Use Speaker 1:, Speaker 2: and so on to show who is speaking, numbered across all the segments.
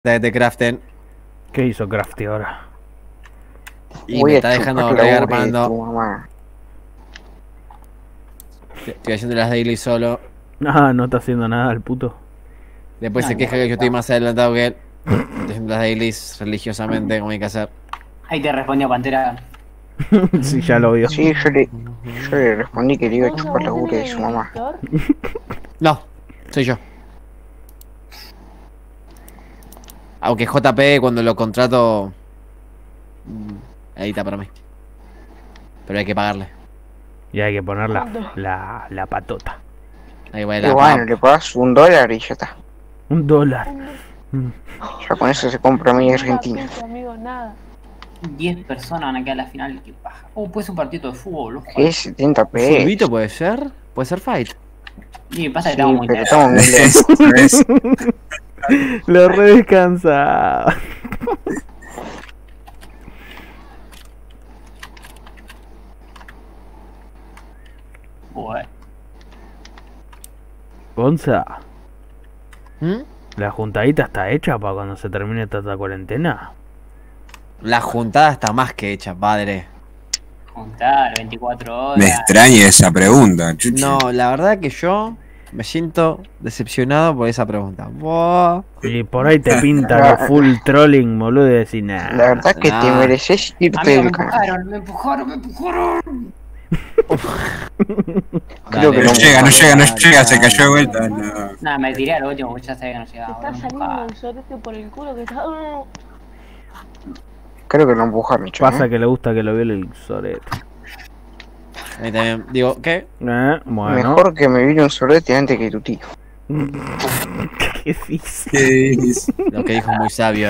Speaker 1: de craften.
Speaker 2: ¿Qué hizo Crafty ahora?
Speaker 1: Y me está dejando caer Armando. Estoy haciendo las daily solo.
Speaker 2: No está haciendo nada el puto.
Speaker 1: Después se queja que yo estoy más adelantado que él. Estoy haciendo las dailies religiosamente como hay que hacer.
Speaker 3: Ahí te respondió Pantera.
Speaker 2: Sí, ya lo vio.
Speaker 4: Sí, yo le respondí que le iba a chupar la ubre de su mamá.
Speaker 1: No, soy yo. Aunque JP cuando lo contrato edita para mí. Pero hay que pagarle.
Speaker 2: Y hay que poner la patota.
Speaker 1: Ahí va
Speaker 4: Y bueno, le pagas $1 y ya está.
Speaker 2: $1.
Speaker 4: Ya con eso se compra media Argentina.
Speaker 5: Amigo, nada.
Speaker 3: 10 personas van a quedar a la final. Qué paja. Puede ser un partido de fútbol, ¿no?
Speaker 4: ¿Qué? 70 pesos.
Speaker 1: ¿Fulbito puede ser? ¿Puede ser fight?
Speaker 3: Sí, pasa que
Speaker 4: Sí,
Speaker 3: estamos muy
Speaker 4: pero
Speaker 3: lejos.
Speaker 4: estamos muy lejos.
Speaker 2: Lo re descansaba.
Speaker 3: Bueno.
Speaker 2: Gonza,
Speaker 1: ¿Mm?
Speaker 2: ¿la juntadita está hecha para cuando se termine esta cuarentena?
Speaker 1: La juntada está más que hecha, padre.
Speaker 3: Juntar 24 horas.
Speaker 6: Me extraña esa pregunta, chuchi.
Speaker 1: No, la verdad que yo me siento decepcionado por esa pregunta. Buah.
Speaker 2: Y por ahí te pintan los full trolling, boludo, y decís nada.
Speaker 4: La verdad que te mereces irte
Speaker 3: Amigo,
Speaker 4: del canal.
Speaker 3: me empujaron.
Speaker 4: Creo que
Speaker 6: No llega, se cayó de vuelta. No.
Speaker 3: Nada, me tiré al último, ya sabía que no
Speaker 5: Te
Speaker 3: llegaba.
Speaker 5: está saliendo el sorete por el culo que está.
Speaker 4: Creo que lo empujaron, che.
Speaker 2: Pasa que le gusta que lo viole el sorete.
Speaker 1: A mí también. Digo, ¿qué?
Speaker 2: Bueno.
Speaker 4: Mejor que me vire un sorete antes que tu tío.
Speaker 2: ¿Qué dices?
Speaker 1: Lo que dijo es muy sabio,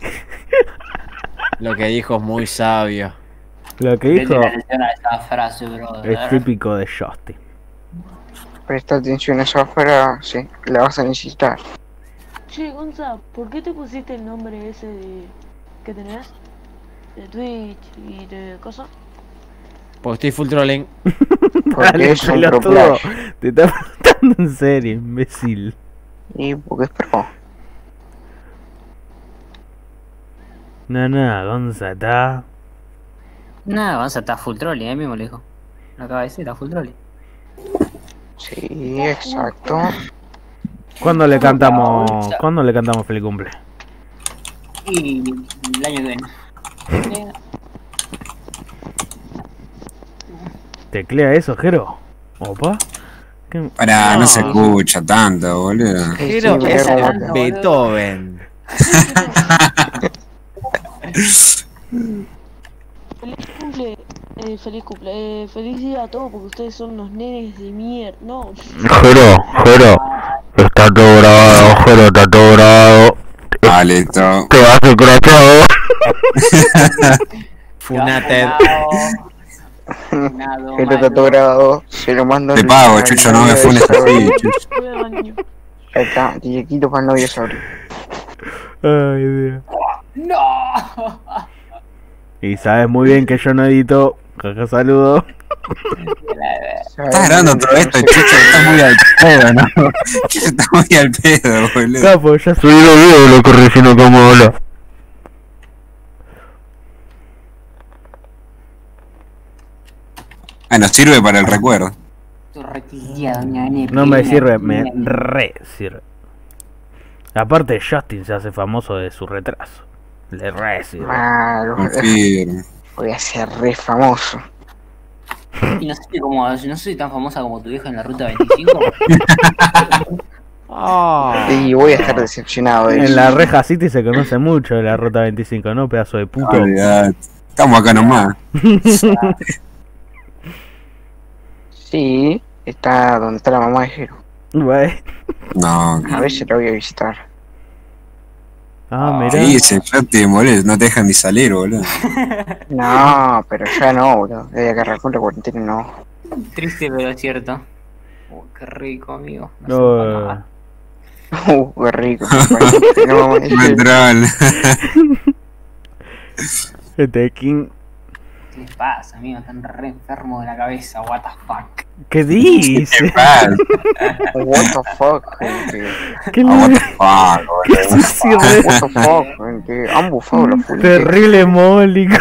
Speaker 1: Lo que dijo es muy sabio.
Speaker 2: Lo que dijo
Speaker 3: atención a esa frase, brother.
Speaker 2: es típico de Justin.
Speaker 4: Presta atención a esa frase, la vas a necesitar.
Speaker 5: Che, Gonza, ¿por qué te pusiste el nombre ese de que tenés? De Twitch y de cosas.
Speaker 1: Porque estoy full trolling.
Speaker 4: Porque es un pro
Speaker 2: pelotudo.
Speaker 4: player.
Speaker 2: Te está preguntando en serio, imbécil.
Speaker 4: Y porque es pro.
Speaker 2: No, Gonza está.
Speaker 3: No, vamos a estar full trolling, él mismo lo dijo. Lo acaba de decir, está full trolling.
Speaker 4: Sí, exacto.
Speaker 2: ¿Cuándo le cantamos feliz cumple?
Speaker 3: Y el año que viene.
Speaker 2: ¿Teclea eso, Jero? Opa. ¿Qué?
Speaker 6: Para, no se escucha tanto, boludo.
Speaker 1: Pero
Speaker 4: sí,
Speaker 1: es
Speaker 4: pero-
Speaker 1: Beethoven.
Speaker 5: Feliz cumple, feliz día a todos porque ustedes son unos nenes de mierda, no.
Speaker 2: Jero, está todo grabado, Jero, está todo grabado.
Speaker 6: Ah, listo.
Speaker 2: Te vas escrachado.
Speaker 1: Funated.
Speaker 4: El está grabado, se lo mando.
Speaker 6: Te pago, chucho, no me funes así, chucho.
Speaker 5: Voy al baño.
Speaker 4: Ahí está, directito para el novio Sabri.
Speaker 2: Ay, Dios.
Speaker 3: ¡No!
Speaker 2: Y sabes muy bien que yo no edito. Jaja, saludo.
Speaker 6: Estás grabando todo esto, chucho, estás muy al pedo, ¿no? Chucho, estás muy al pedo, boludo.
Speaker 2: Capo, ya subí los videos lo corrigiendo como habla.
Speaker 6: Ah, nos sirve para el recuerdo.
Speaker 2: No me sirve, me re sirve. Aparte, Justin se hace famoso de su retraso. Le re sirve.
Speaker 4: Malo,
Speaker 6: Confirmo.
Speaker 4: voy a ser re famoso.
Speaker 3: Y no soy tan famosa como tu vieja en la ruta 25.
Speaker 4: Y voy a estar decepcionado de
Speaker 2: En
Speaker 4: eso.
Speaker 2: la Reja City se conoce mucho de la ruta 25, ¿no? Pedazo de puto.
Speaker 6: Olvidate. Estamos acá nomás.
Speaker 4: Sí, está donde está la mamá de Jero.
Speaker 2: Güey.
Speaker 6: No,
Speaker 4: A veces la voy a visitar.
Speaker 2: Mirá.
Speaker 6: sí, se te molesta, no te dejan ni salir, boludo.
Speaker 4: No, pero ya no, bro. Desde que arrancó la cuarentena no.
Speaker 3: Triste, pero cierto. Qué rico, amigo.
Speaker 2: No.
Speaker 4: Qué rico. No,
Speaker 6: Me troll.
Speaker 2: Este King.
Speaker 3: ¿Qué les pasa, amigo? Están re enfermos de la cabeza, what the fuck.
Speaker 2: ¿Qué
Speaker 6: ¿Qué
Speaker 2: dice?
Speaker 6: pasa?
Speaker 4: What the fuck, gente.
Speaker 2: ¿Qué
Speaker 6: Ah, what
Speaker 2: le...
Speaker 6: the fuck,
Speaker 2: ¿Qué
Speaker 6: boludo.
Speaker 2: sucio,
Speaker 4: What the fuck, gente. Han bufado la full.
Speaker 2: terrible mólico.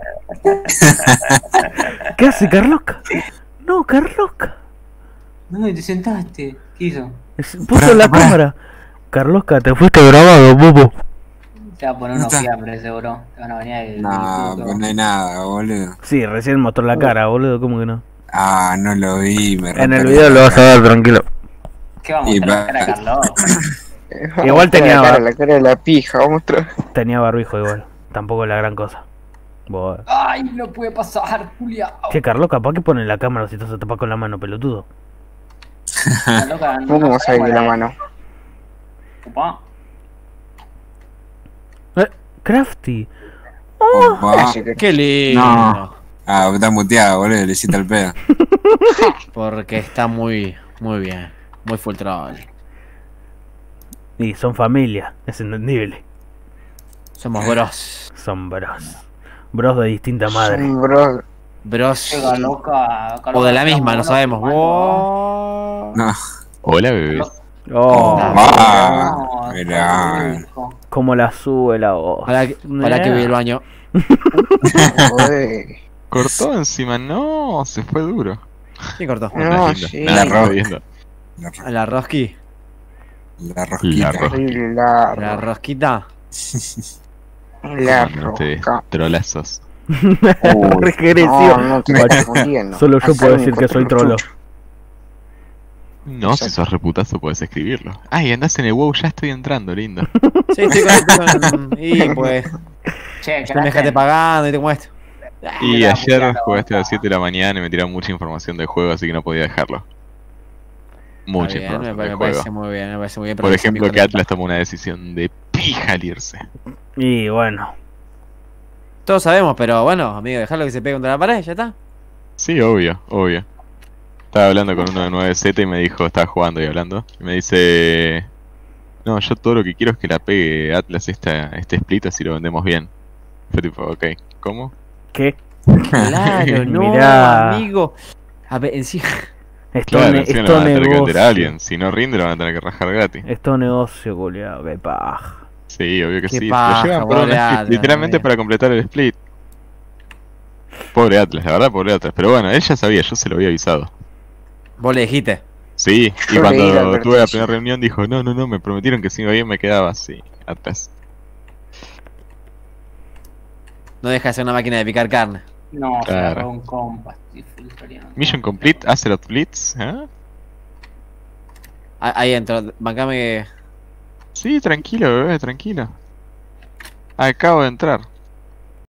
Speaker 2: ¿Qué hace Carlosca? No, Carlosca.
Speaker 3: No, y te sentaste. ¿Qué hizo?
Speaker 2: Puso la cámara. Carlosca, te fuiste grabado, bobo.
Speaker 3: Se va a poner unos fiambres, seguro. Te van a venir del
Speaker 6: No, pues no hay nada, boludo.
Speaker 2: Sí, recién mostró la cara, boludo, ¿cómo que no?
Speaker 6: Ah, no lo vi, me
Speaker 2: En el
Speaker 6: rompe
Speaker 2: video
Speaker 6: la
Speaker 2: lo vas a
Speaker 6: cara.
Speaker 2: ver, tranquilo.
Speaker 3: ¿Qué vamos a
Speaker 6: Y
Speaker 3: mostrar
Speaker 6: va-
Speaker 3: la cara, Carlos?
Speaker 2: Igual tenía-
Speaker 4: La cara de la pija, vamos a mostrar.
Speaker 2: Tenía barbijo igual, tampoco es la gran cosa. Boa.
Speaker 3: Ay, no puede pasar, Julia.
Speaker 2: Che, Carlosca, ¿para qué pones la cámara si te vas a tapar con la mano, pelotudo?
Speaker 4: ¿Cómo vas a ir de la mano?
Speaker 2: Crafty.
Speaker 6: Opa.
Speaker 4: Así que-
Speaker 1: Qué lindo.
Speaker 6: No. Ah, está muteado, boludo, le hiciste el pedo.
Speaker 1: Porque está muy bien. Muy full troll.
Speaker 2: Y son familia, es entendible.
Speaker 1: Somos bros.
Speaker 2: Son bros. Bros de distinta madre.
Speaker 4: Son bro.
Speaker 1: Bros.
Speaker 3: Loca,
Speaker 1: O de la misma, no sabemos. Wow.
Speaker 6: No.
Speaker 7: Hola, bebés.
Speaker 2: Oh,
Speaker 6: Ah, mirá.
Speaker 2: cómo la sube la voz.
Speaker 1: Para que vi el baño.
Speaker 4: Joder.
Speaker 7: Cortó encima, no, se fue duro.
Speaker 1: ¿Quién cortó?
Speaker 4: No,
Speaker 7: Lindo.
Speaker 4: sí.
Speaker 7: Nada,
Speaker 6: La
Speaker 7: estaba
Speaker 6: roca.
Speaker 7: viendo.
Speaker 1: ¿A la rosqui?
Speaker 6: La rosquita.
Speaker 7: La roca.
Speaker 1: ¿La
Speaker 4: La
Speaker 1: rosquita?
Speaker 7: Ustedes,
Speaker 4: roca.
Speaker 7: trolazos.
Speaker 2: Regresión.
Speaker 4: No, no te
Speaker 2: Guacho.
Speaker 4: estás confundiendo.
Speaker 2: Solo yo
Speaker 4: Acá
Speaker 2: puedo
Speaker 4: me
Speaker 2: decir que
Speaker 4: encuentro
Speaker 2: soy
Speaker 4: los
Speaker 2: trolo.
Speaker 4: chuchos.
Speaker 7: No, si sos reputazo puedes escribirlo. Ay, andás en el WoW, ya estoy entrando, lindo.
Speaker 1: Sí, estoy con... Y pues...
Speaker 3: Che,
Speaker 1: No me dejaste pagando y te muestro.
Speaker 7: Y
Speaker 3: la
Speaker 7: ayer
Speaker 3: puteada,
Speaker 7: jugaste a las 7 de la mañana y me tiraron mucha información del juego, así que no podía dejarlo. Mucha
Speaker 1: Está bien,
Speaker 7: información
Speaker 1: me
Speaker 7: del
Speaker 1: parece
Speaker 7: juego.
Speaker 1: muy bien, me parece muy bien.
Speaker 7: Por
Speaker 1: pero es
Speaker 7: ejemplo,
Speaker 1: mi
Speaker 7: que
Speaker 1: colega.
Speaker 7: Atlas tomó una decisión de pija al irse.
Speaker 2: Y bueno,
Speaker 1: Todos sabemos, pero bueno, amigo, dejarlo que se pegue contra la pared, ya está.
Speaker 7: Sí, obvio, obvio. Estaba hablando con uno de 9Z y me dijo, estaba jugando y hablando, y me dice... No, yo todo lo que quiero es que la pegue Atlas este split así lo vendemos bien. Fue tipo, ok, ¿cómo?
Speaker 2: ¿qué?
Speaker 1: Claro, no,
Speaker 2: Mirá.
Speaker 1: amigo. A ver, encima...
Speaker 2: Esto,
Speaker 7: Claro,
Speaker 2: ne-
Speaker 7: encima le
Speaker 2: esto
Speaker 7: van a tener que vender a
Speaker 2: negocio.
Speaker 7: alguien. Si no rinde, lo van a tener que rajar gratis.
Speaker 2: Esto negocio, culiao, qué paja.
Speaker 7: Sí, obvio que
Speaker 1: Qué
Speaker 7: sí.
Speaker 1: paja,
Speaker 7: Lo llevan por un
Speaker 1: pobre
Speaker 7: split,
Speaker 1: Atlas,
Speaker 7: literalmente
Speaker 1: amigo.
Speaker 7: para completar el split. Pobre Atlas, la verdad, pobre Atlas. Pero bueno, él ya sabía, yo se lo había avisado.
Speaker 1: Vos le dijiste.
Speaker 7: Sí, y
Speaker 4: Yo leí la
Speaker 7: cuando tuve la
Speaker 4: advertencia.
Speaker 7: primera reunión dijo, no, me prometieron que si iba bien me quedaba. Sí, Atlas.
Speaker 1: No deja de ser una máquina de picar carne.
Speaker 3: No, se
Speaker 7: Claro.
Speaker 3: agarró un compas. Estoy filtreando.
Speaker 7: Mission complete, Azeroth Blitz, ¿eh?
Speaker 1: Ahí entro, bancame que...
Speaker 7: Sí, tranquilo, bebé, tranquilo. Acabo de entrar.